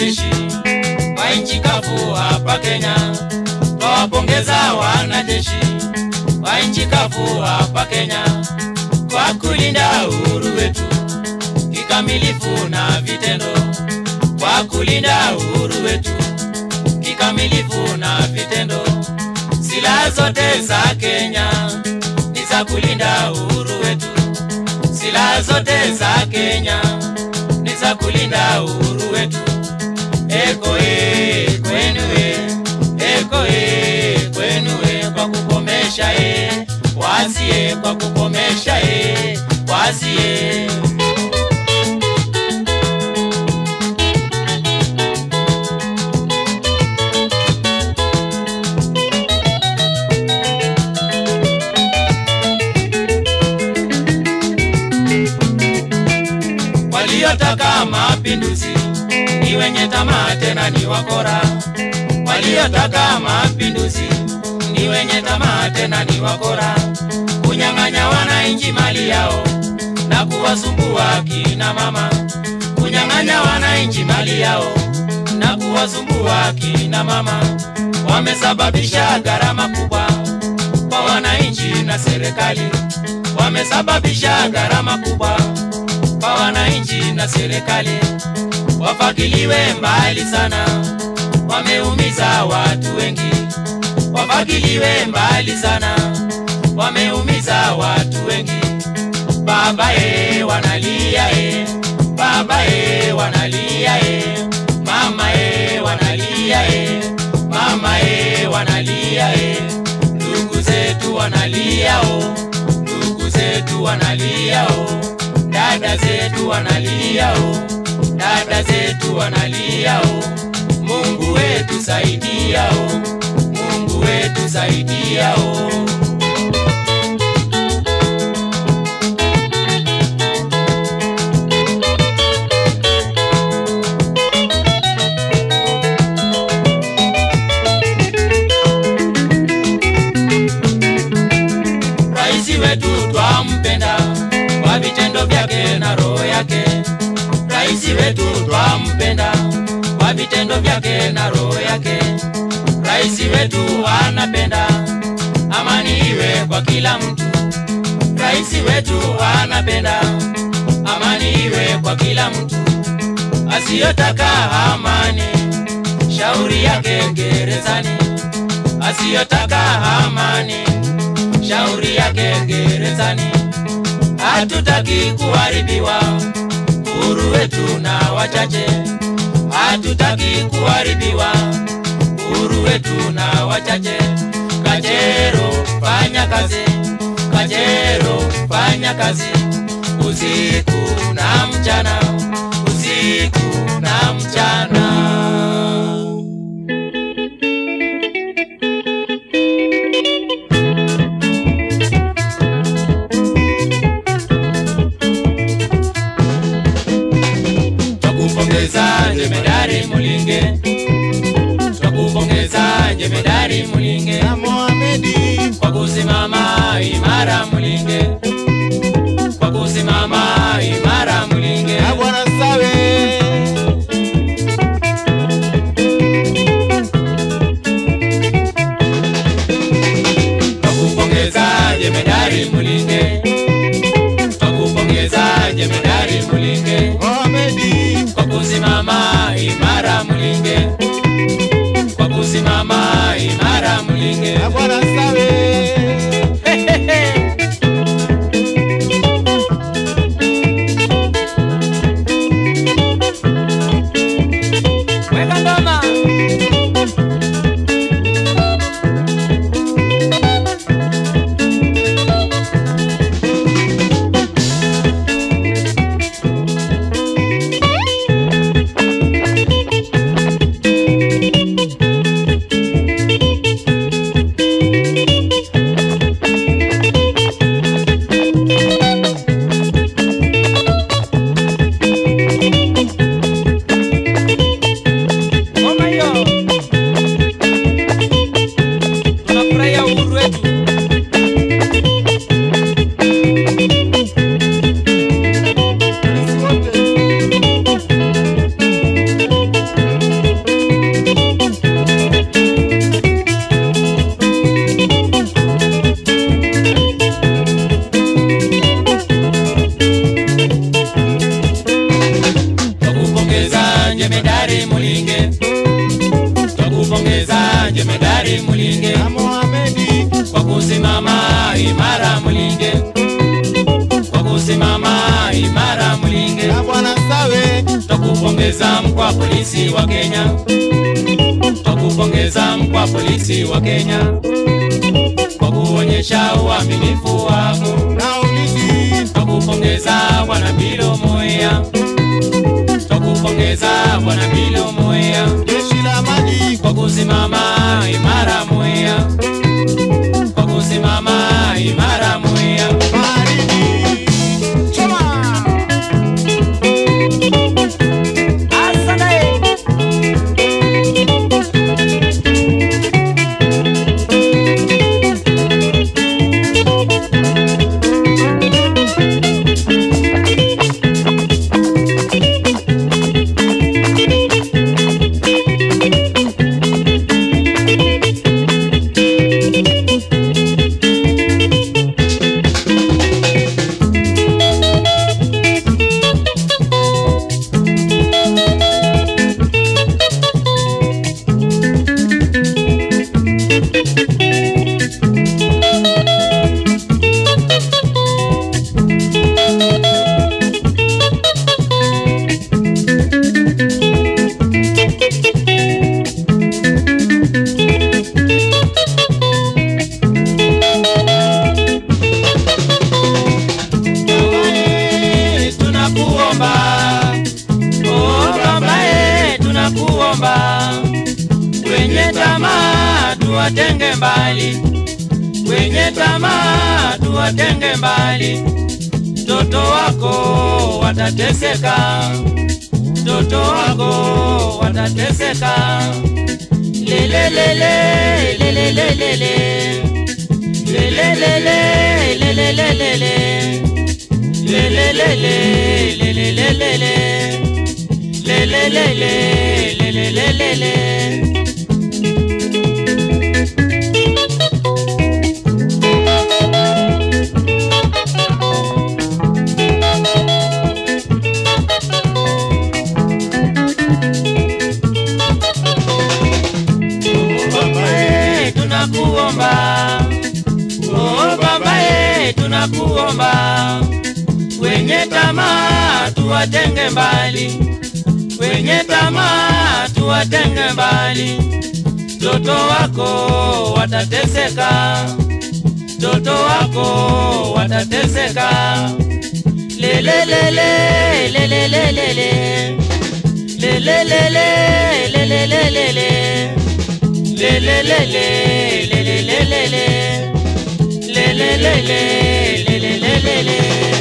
wanajeshi wa nchi kavu hapa Kenya. Twawapongeza wanajeshi wa nchi kavu hapa Kenya kwa kulinda uhuru wetu kikamilifu na vitendo, kwa kulinda uhuru wetu kikamilifu na vitendo. Silaha zote za Kenya ni za kulinda uhuru wetu. Silaha zote za Kenya ni za kulinda uhuru wetu. Eko kwenu eko kwenu kwa kukomesha wasie, kwa kukomesha wasie. Waliotaka mapinduzi ni wenye tamaa tena ni wakora. Waliotaka mapinduzi ni wenye tamaa tena ni wakora. Kunyang'anya wananchi mali yao na kuwasumbua kina mama. Kunyang'anya wananchi mali yao na kuwasumbua kina mama. Wamesababisha gharama kubwa kwa wananchi na serikali. Wamesababisha gharama kubwa kwa wananchi na serikali. Wafagiliwe mbali sana, wameumiza watu wengi. Wafagiliwe mbali sana, wameumiza watu wengi. Baba wanalia baba wanalia mama wanalia mama wanalia ndugu zetu wanalia ndugu zetu wanalia dada zetu wanalia dada zetu wanalia. Mungu wetu saidia Mungu wetu saidia Raisi wetu twampenda kwa vitendo vyake na roho yake. Raisi wetu twampenda kwa vitendo vyake na roho yake. Raisi wetu anapenda amani iwe kwa kila mtu. Raisi wetu anapenda amani iwe kwa kila mtu. Asiyotaka amani shauri yake gerezani. Asiyotaka amani shauri yake gerezani. Hatutaki kuharibiwa uhuru wetu na wachache. Hatutaki kuharibiwa uhuru wetu na wachache. Kajero fanya kazi, Kajero fanya kazi, usiku na mchana, usiku na mchana. Jemedari Mulinge, twakupongeza Jemedari Mulinge na Mohamedi kwa kusimama imara Mulinge, kwa kusimama imara Mulinge na Bwana Sawe. Twakupongeza Jemedari Mulinge, twakupongeza Jemedari Mulinge Mohamedi kwa kusimama imara Mulinge, kwa kusimama imara Mulinge na Bwana Sawe. Weka ngoma. jemedari mulinge na Mohamedi, kwa kusimama imara mulinge, kwa kusimama imara mulinge na Bwana Sawe, tukupongeza mkuu polisi wa Kenya, tukupongeza mkuu polisi wa Kenya kwa kuonyesha uaminifu wako, na Ulinzi, tukupongeza Bwana Bilo Moya, tukupongeza Bwana Bilo Moya jeshi la maji, kwa kusimama imara Moya, kwa kusimama imara Moya. baharini, choma. Wenye tamaa tuwatenge mbali, wenye tamaa tuwatenge mbali. Mtoto wako watateseka, mtoto wako watateseka. Lele lele lele lele lele lele lele lele lele lele lele. Tunakuomba, oh baba tunakuomba, wenye tamaa tuwatenge mbali, wenye tamaa tuwatenge mbali. Mtoto wako watateseka, mtoto wako watateseka. Lele lele lele lele lele lele lele lele lele. Le le le le le le le le le le le le le le le le.